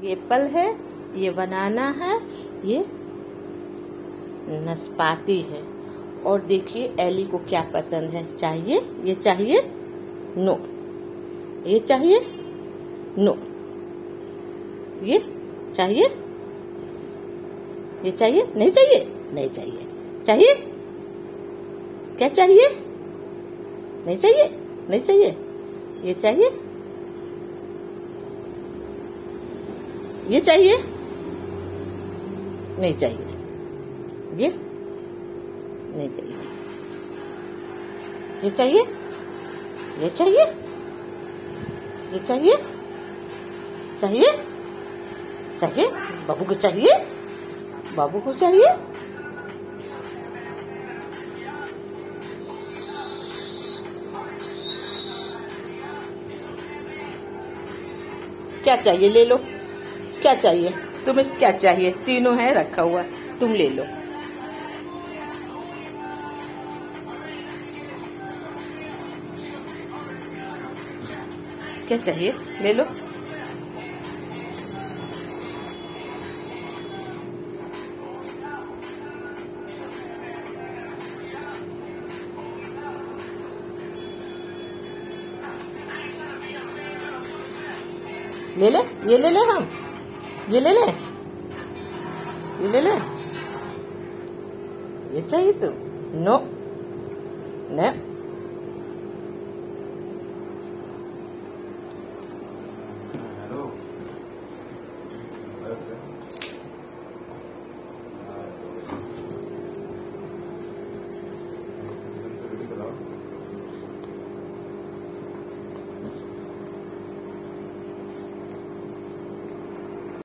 ये एप्पल है, ये बनाना है, ये नाशपाती है। और देखिए एली को क्या पसंद है। चाहिए? ये चाहिए? नो। ये चाहिए? नो। ये चाहिए? ये चाहिए? नहीं चाहिए? नहीं चाहिए। चाहिए? क्या चाहिए? नहीं चाहिए? नहीं चाहिए। ये चाहिए? ये चाहिए? नहीं चाहिए। ये नहीं चाहिए। ये चाहिए? ये चाहिए? ये चाहिए? चाहिए? चाहिए? बाबू को चाहिए? बाबू को चाहिए? क्या चाहिए? ले लो। क्या चाहिए तुम्हें? क्या चाहिए? तीनों है रखा हुआ, तुम ले लो। क्या चाहिए? ले लो। ले ले, ये ले ले, हम ये ले ले, ये ले ले। ये चाहिए तो नो, न